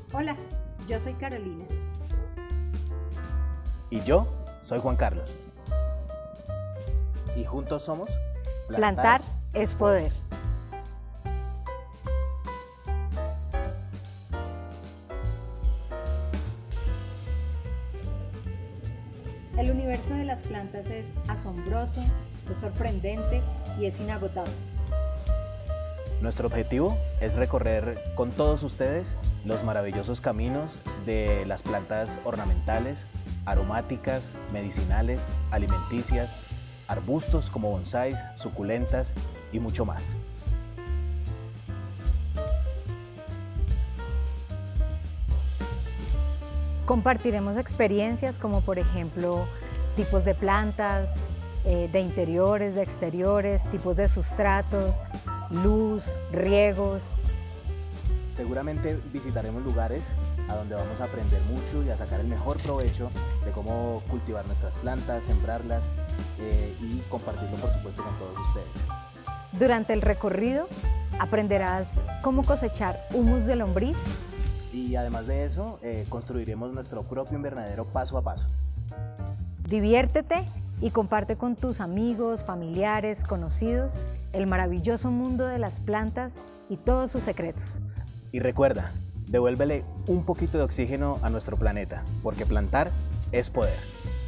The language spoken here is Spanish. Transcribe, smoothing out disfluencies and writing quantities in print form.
Hola, yo soy Carolina. Y yo soy Juan Carlos. Y juntos somos Plantar es poder. El universo de las plantas es asombroso, es sorprendente y es inagotable. Nuestro objetivo es recorrer con todos ustedes los maravillosos caminos de las plantas ornamentales, aromáticas, medicinales, alimenticias, arbustos como bonsáis, suculentas y mucho más. Compartiremos experiencias como por ejemplo tipos de plantas, de interiores, de exteriores, tipos de sustratos, luz, riegos. Seguramente visitaremos lugares a donde vamos a aprender mucho y a sacar el mejor provecho de cómo cultivar nuestras plantas, sembrarlas y compartirlo por supuesto con todos ustedes. Durante el recorrido aprenderás cómo cosechar humus de lombriz. Y además de eso, construiremos nuestro propio invernadero paso a paso. Diviértete y comparte con tus amigos, familiares, conocidos el maravilloso mundo de las plantas y todos sus secretos. Y recuerda, devuélvele un poquito de oxígeno a nuestro planeta, porque plantar es poder.